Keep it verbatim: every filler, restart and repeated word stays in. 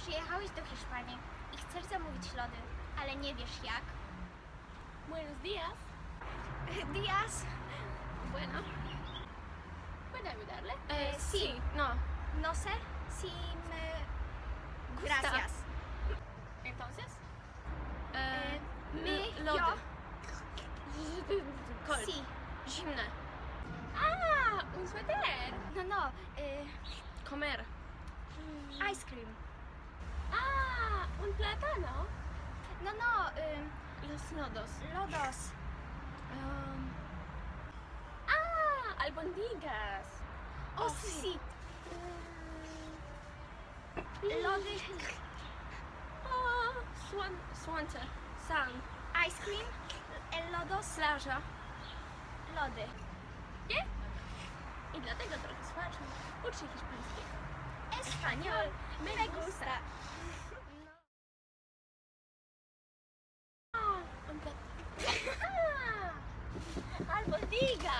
Przyjechałeś do Hiszpanii i chcesz zamówić lody, ale nie wiesz jak. Buenos días. Días. Bueno. ¿Puedo ayudarle? Eh, sí. sí. No. No sé si me... Gusta. Gracias. Entonces. Eh, my, lody. yo. Cold. Sí. Zimne. Ah, un suéter. No, no. Eh, Comer. ice cream. Ah, un plátano. No, no. Eh, Los lodos. lodos. Um, ah, albondigas. Oh, sí. Lody. Oh, słon słońce. Sun. Ice cream. El lodos. Plaża. Lody. Nie? I dlatego trochę słaczą. Uczy hiszpańskiego. Español. Me gusta. Ah, un plátano. Ah, albondiga.